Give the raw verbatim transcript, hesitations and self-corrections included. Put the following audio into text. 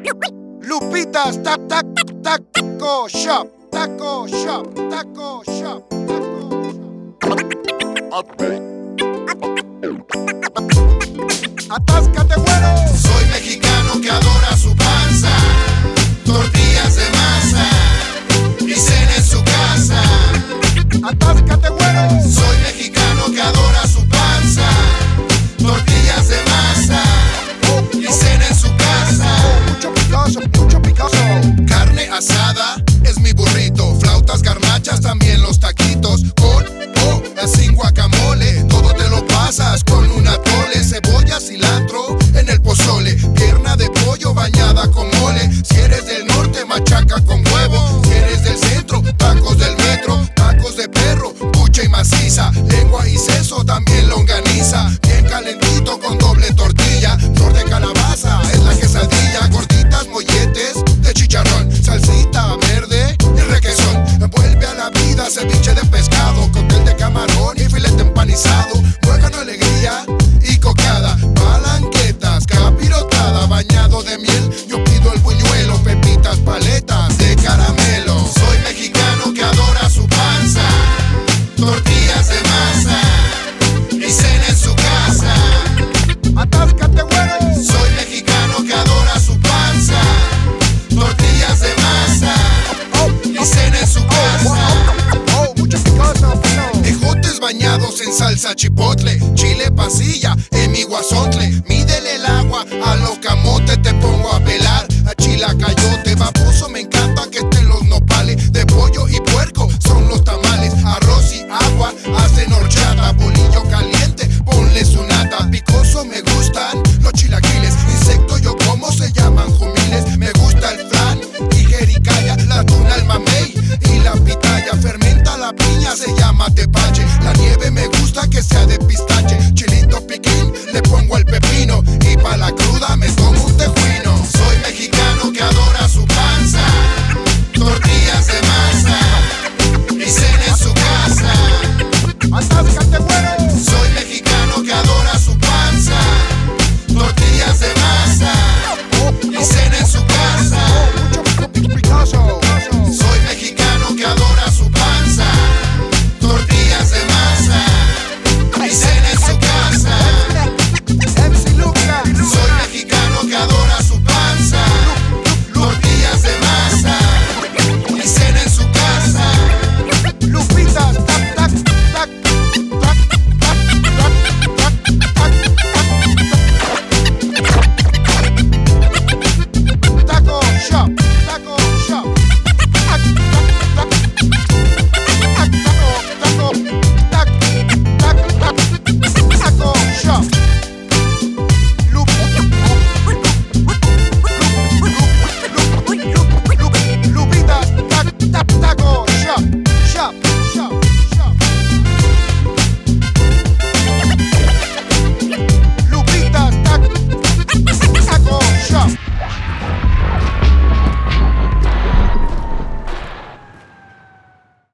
Lupitas tac tac taco shop, taco shop, taco shop, taco shop. Atáscate, güero. Soy mexicano que adora su panza, tortillas de masa y cena en su casa. Atáscate, güero. Soy mexicano que adora su panza, tortillas de masa y cena en su casa. Mucho picoso, mucho picoso. Carne asada es mi burrito, flautas garnachas, también los taquitos. Con o sin guacamole, todo te lo pasas con un atole. Cebolla, cilantro en el pozole, pierna de pollo bañada con mole. Si eres del norte, machaca con huevo. Si eres del centro, tacos del metro. Tacos de perro, pucha y maciza. Lengua y seso, también longaniza. Bien calentito con doble tortilla. Flor de calabaza es la quesadilla. Gorditas, molletes de chicharrón, salsita verde y requesón. Envuelve a la vida ceviche de pescado, cóctel de camarón y filete empanizado. Muegan alegría y cocada, palanquetas, capirotada, bañado de miel. Yo pido el buñuelo, pepitas, paletas de caramelo. Soy mexicano que adora su panza, tortillas de masa y cena en su casa. Atáscate, güero. Soy mexicano que adora su panza, tortillas de masa y cena en su casa. Oh, mucho picoso, no. Ejotes bañados en salsa chipotle, chile pasilla en mi guasón.